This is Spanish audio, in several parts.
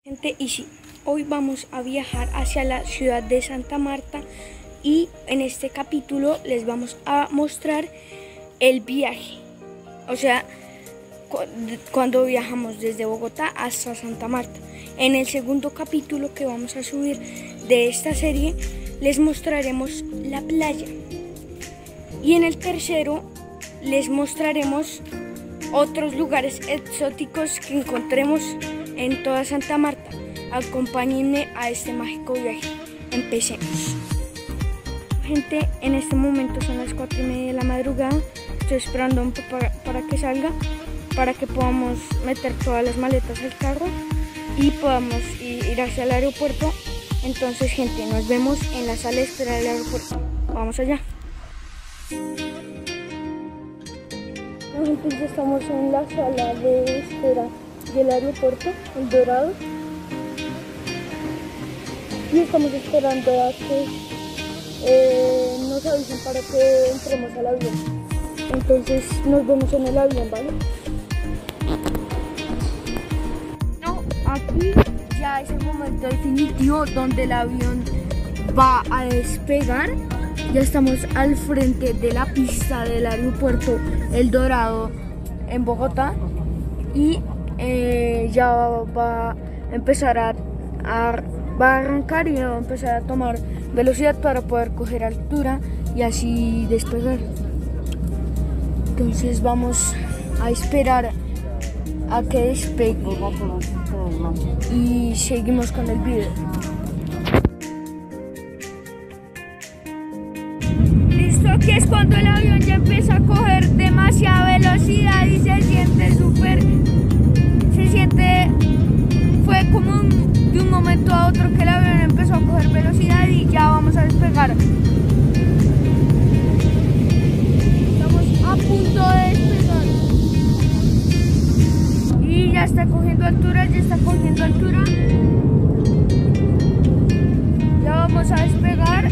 Y sí, hoy vamos a viajar hacia la ciudad de Santa Marta y en este capítulo les vamos a mostrar el viaje, o sea, cuando viajamos desde Bogotá hasta Santa Marta. En el segundo capítulo que vamos a subir de esta serie les mostraremos la playa y en el tercero les mostraremos otros lugares exóticos que encontremos en toda Santa Marta. Acompáñenme a este mágico viaje. Empecemos. Gente, en este momento son las 4:30 de la madrugada. Estoy esperando para que salga, para que podamos meter todas las maletas al carro y podamos ir hacia el aeropuerto. Entonces, gente, nos vemos en la sala de espera del aeropuerto. Vamos allá. Gente, ya estamos en la sala de espera del aeropuerto, El Dorado, y estamos esperando a que nos avisen para que entremos al avión. Entonces nos vemos en el avión, ¿vale? No, aquí ya es el momento definitivo donde el avión va a despegar. Ya estamos al frente de la pista del aeropuerto El Dorado en Bogotá y ya va a empezar va a arrancar y va a empezar a tomar velocidad para poder coger altura y así despegar. Entonces vamos a esperar a que despegue y seguimos con el video. Aquí es cuando el avión ya empieza a coger demasiada velocidad y se siente fue como de un momento a otro que el avión empezó a coger velocidad y ya vamos a despegar. Estamos a punto de despegar. Y ya está cogiendo altura, Ya vamos a despegar.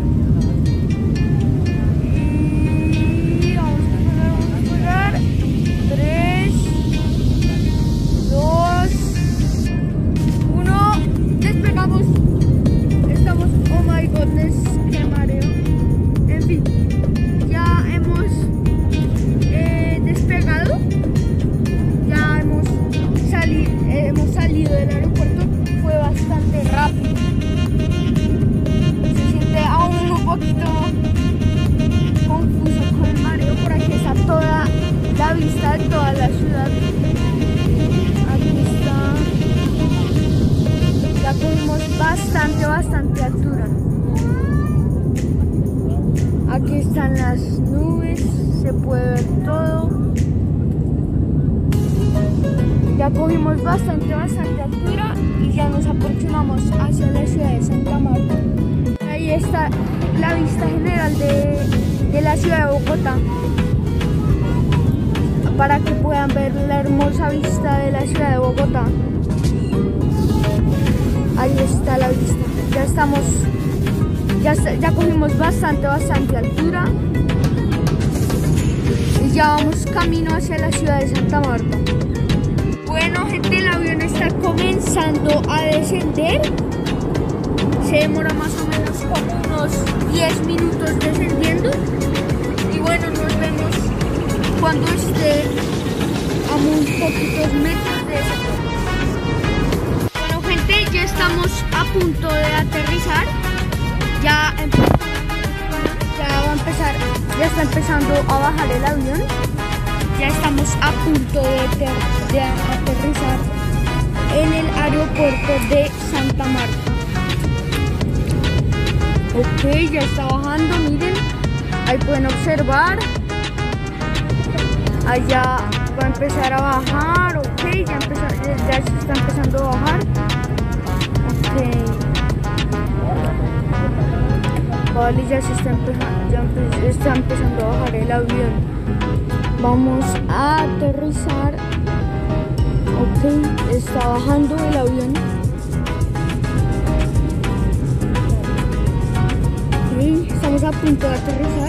Vista de toda la ciudad. Aquí está. Ya cogimos bastante altura. Aquí están las nubes, se puede ver todo. Ya cogimos bastante altura y ya nos aproximamos hacia la ciudad de Santa Marta. Ahí está la vista general de la ciudad de Bogotá, para que puedan ver la hermosa vista de la ciudad de Bogotá. Ahí está la vista. Ya cogimos bastante altura y ya vamos camino hacia la ciudad de Santa Marta. Bueno, gente, el avión está comenzando a descender. Se demora más o menos como unos 10 minutos descendiendo. Y bueno, nos vemos cuando esté a muy poquitos metros de ese punto. Bueno, gente, ya estamos a punto de aterrizar. Ya está empezando a bajar el avión. Ya estamos a punto de aterrizar en el aeropuerto de Santa Marta. Ok, ya está bajando, miren. Ahí pueden observar. Allá va a empezar a bajar, ok, ya se está empezando a bajar, ok, vale, ya está empezando a bajar el avión. Vamos a aterrizar, ok, está bajando el avión, ok, estamos a punto de aterrizar.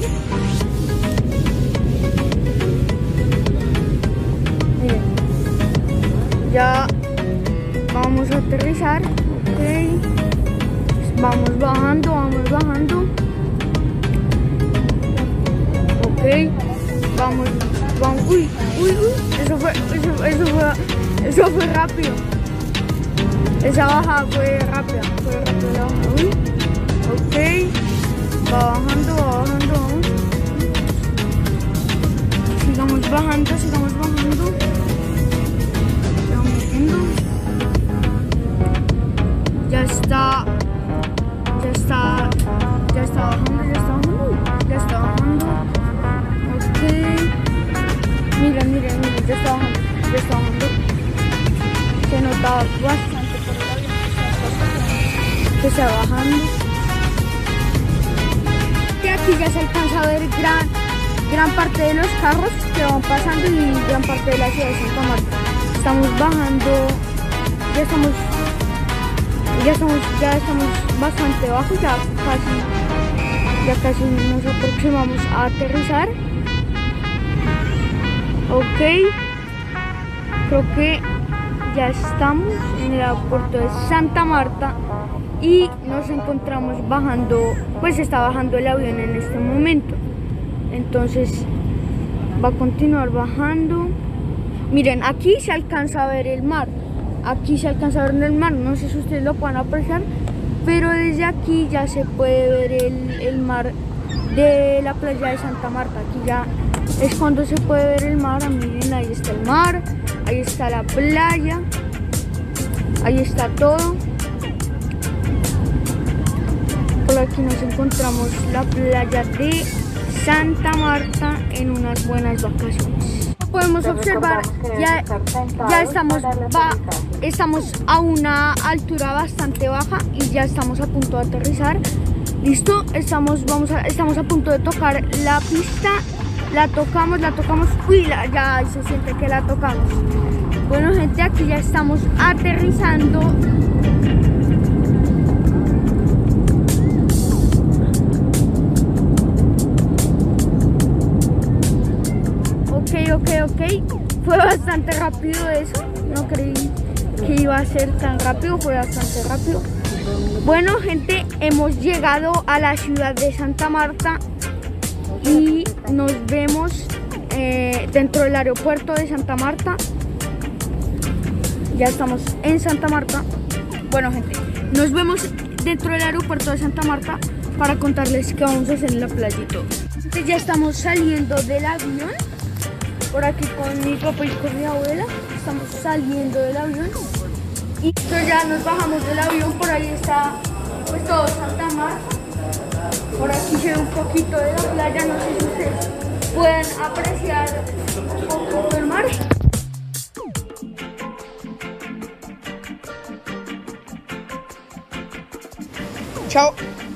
Ya vamos a aterrizar. aterrizar. Ok. Vamos bajando, vamos bajando. Ok. Vamos. Uy. Eso fue rápido. Esa bajada fue rápida. La bajada. Uy. Ok. Va bajando. Sigamos bajando. Sigamos viendo. Ya está bajando. Ok. Miren, ya está bajando. Se nota bastante por el avión que está bajando. Y aquí ya se alcanza a ver gran parte de los carros que van pasando y gran parte de la ciudad de Santa Marta. Estamos bajando, ya estamos bastante bajo, ya casi nos aproximamos a aterrizar. Ok, creo que ya estamos en el aeropuerto de Santa Marta y nos encontramos bajando, pues está bajando el avión en este momento. Entonces va a continuar bajando. Miren, aquí se alcanza a ver el mar. No sé si ustedes lo pueden apreciar, pero desde aquí ya se puede ver el mar de la playa de Santa Marta. Aquí ya es cuando se puede ver el mar. Miren, ahí está el mar, ahí está la playa, ahí está todo. Por aquí nos encontramos la playa de Santa Marta en unas buenas vacaciones. Podemos observar, ya estamos a una altura bastante baja y ya estamos a punto de aterrizar. Listo, estamos a punto de tocar la pista. La tocamos. Uy, ya se siente que la tocamos. Bueno, gente, aquí ya estamos aterrizando. Ok. Fue bastante rápido eso. No creí que iba a ser tan rápido. Fue bastante rápido. Bueno, gente, hemos llegado a la ciudad de Santa Marta y nos vemos dentro del aeropuerto de Santa Marta. Ya estamos en Santa Marta. Bueno, gente, nos vemos dentro del aeropuerto de Santa Marta para contarles qué vamos a hacer en la playa y todo. Entonces ya estamos saliendo del avión. Por aquí con mi papá y con mi abuela. Estamos saliendo del avión. Y ya nos bajamos del avión. Por ahí está pues todo Santa Marta. Por aquí se ve un poquito de la playa. No sé si ustedes pueden apreciar un poco del mar. Chao.